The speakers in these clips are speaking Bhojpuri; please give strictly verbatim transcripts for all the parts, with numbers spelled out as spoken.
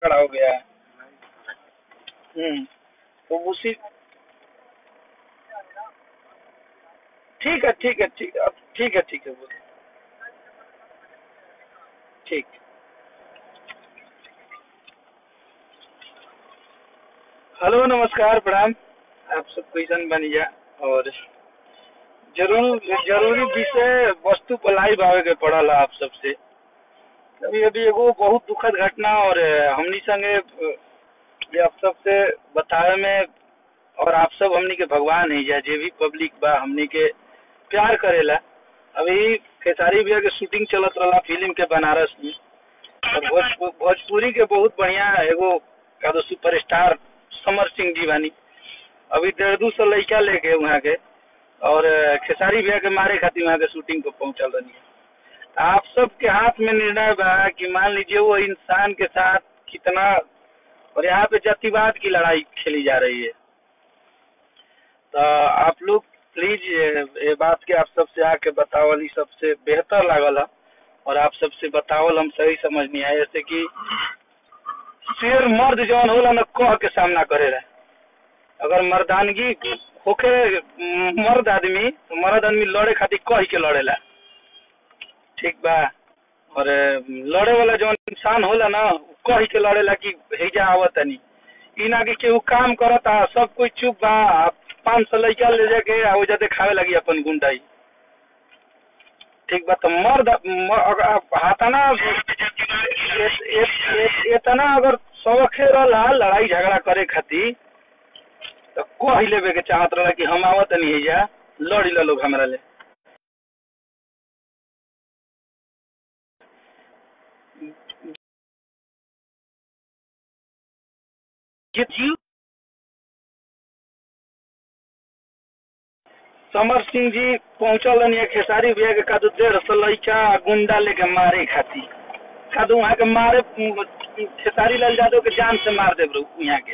खड़ा हो गया है। हम्म तो उसी ठीक है ठीक है ठीक है अब ठीक है ठीक है बोलो ठीक। हेलो नमस्कार प्रणाम। आप सब क्वेश्चन बन गया और जरूर जरूरी विषय वस्तु पर लाइव आवे के पड़ल है आप सबसे। अभी अभी एगो बहुत दुखद घटना और हमनी संगे ये आप सबसे बतावे में और आप सब हमनी के भगवान है या जे भी पब्लिक बा हमनी के प्यार करेला। अभी खेसारी भैया के शूटिंग चलत रहा फिल्म के बनारस में और भोजपुर भोजपुरी के बहुत बढ़िया एगो का तो सुपरस्टार समर सिंह जी बानी। अभी डेढ़ दो सौ लड़का लेके वहाँ के और खेसारी भैया के मारे खातिर वहाँ के शूटिंग पे पहुंचल रही है। आप सबके हाथ में निर्णय बा कि मान लीजिए वो इंसान के साथ कितना और यहाँ पे जातिवाद की लड़ाई खेली जा रही है। तो आप लोग प्लीज ये बात के आप सबसे आके बतावल सबसे बेहतर लागल है और आप सबसे बतावल हम सही समझ नहीं आए। जैसे कि शेर मर्द जौन होला न कह के सामना करे रहे। अगर मर्दानगी होके मर्द आदमी तो मर्द आदमी लड़े खातिर कह के लड़ेला ठीक बा। और लड़े वाला जौन इंसान होला ना कह के लड़ेला कि हेजा आवत नहीं ई ना कि केहू काम करता सब कोई चुप बा पाँच सौ लड़का ले जाके आ वजह देखावे लगी अपन गुंडाई ठीक बा। तो मर्द हाथाना इतना अगर शौखे रहा लड़ाई झगड़ा करे खातिर तो कह लेवे के चाहत रहा कि हम आवत नहीं है जा लड़ी ला लोग हमरा ले। समर सिंह जी पहुंचल रही खेसारी भैया के कादू डेढ़ सौ लड़का गुंडा लेके मारे खातिर कादू वहाँ के मारे खेसारी लाल यादव के जान से मार दे यहाँ के।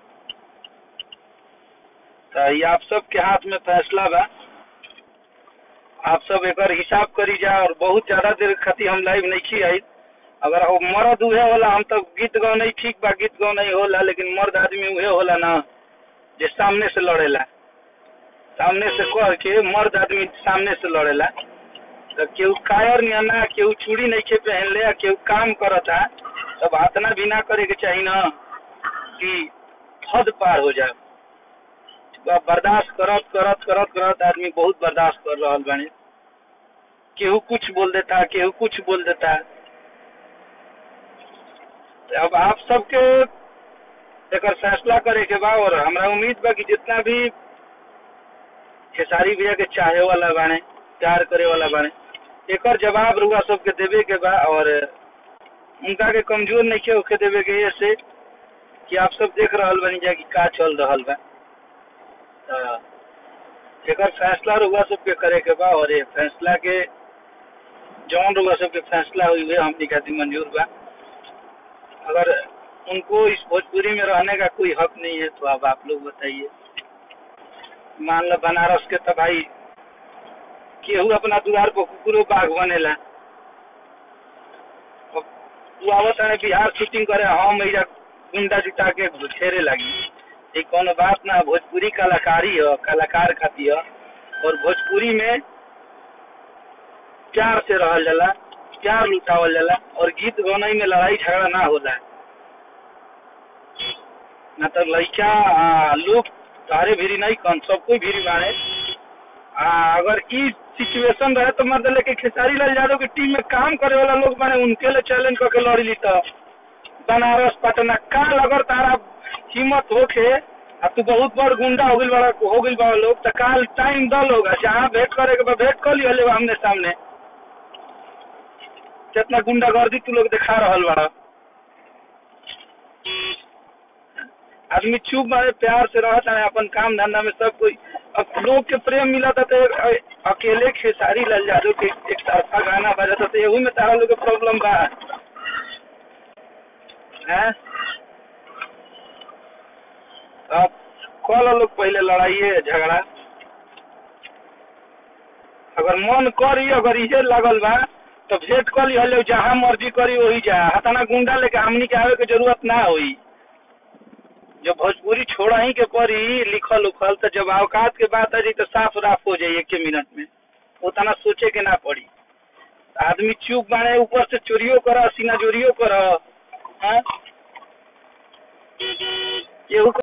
तो ये आप सब के हाथ में फैसला बा। आप सब एक हिसाब करी जा और बहुत ज्यादा देर खातिर हम लाइव नहीं की आई। अगर वो मर्द उहे होला हम तो गीत गाओ नहीं ठीक बा गीत गाओ नहीं होला लेकिन मर्द आदमी उहे होला ना जे सामने से लड़ेला सामने से कह के मर्द आदमी सामने से लड़ेला। तो केहू कायर नहीं ना केहू चूड़ी नहीं के पहन ले केहू काम करता तब हाथना भी ना करे के चाहिए ना कि हद पार हो जाए। बर्दाश्त करत करत करत करत आदमी बहुत बर्दाश्त कर रहा बने। केहू कुछ बोल देता केहू कुछ बोल देता। अब आप सबके एक फैसला करे के बा और हमरा उम्मीद बा कि जितना भी खेसारी भैया के चाहे वाला बाने प्यार करे वाला बाने एक जवाब रुआ सबके देवे के बा और उनका के कमजोर नहीं के होके देवे के ऐसे कि आप सब देख रहा बनी जा कि का चल रहा बा। एक फैसला रुआ सबके करे के बा और ये फैसला के जौन रुआ सबके फैसला हुई है हमनी खातिर मंजूर बा। अगर उनको इस भोजपुरी में रहने का कोई हक नहीं है तो अब आप लोग बताइए। मान लो बनारस के तो भाई केहू अपना द्वार पर कुकुरो बाघ बनेला तू आवत है बिहार शूटिंग करे हम एजा गुंडा जुटा के घेरे लगी ये कोनो बात ना। भोजपुरी कलाकारी है कलाकार खातिर और भोजपुरी में प्यार से रहल जाला प्यार लुटावल जाला और गीत गाने में लड़ाई झगड़ा ना होला ना तो लड़का लोग तारे भीरी नहीं कौन सब कोई भीरी बाड़े। अगर ई सिचुएशन रहे तो मतलब लेके खेसारी लाल यादव की टीम में काम करे वाला लोग माने उनके लिए चैलेंज करके लड़ी ली तो बनारस पटना काल अगर तारा हिम्मत होके अब तू बहुत बड़ गुंडा हो गई बड़ा हो गई बड़ा लोग तो काल टाइम दल होगा जहाँ भेंट करे के भेंट कर लिया ले हमने सामने जितना गुंडागर्दी तू लोग दिखा रहा बड़ा आदमी चुप मारे प्यार से रहता है अपन काम धंधा में सब कोई। अब लोग के प्रेम मिला था तो अकेले खेसारी लाल यादव के एक तरफा गाना बजा था तो यही में तारा लोग के प्रॉब्लम बा है। अब कल लोग पहले लड़ाई झगड़ा अगर मन करी अगर इहे लगल बा तो भेंट कर ली, जहाँ मर्जी करी वही जा, हताना गुंडा लेके हमनी के आवे के जरूरत ना हुई। जब भोजपुरी छोड़ा ही के पड़ी लिखल उखल, तो जब औकात के बात आ जाए तो साफ राफ हो जाए एक मिनट में, उतना सोचे के ना पड़ी। आदमी चुप बाने, ऊपर से चोरियो कर, सीना जोरियो कर, हाँ?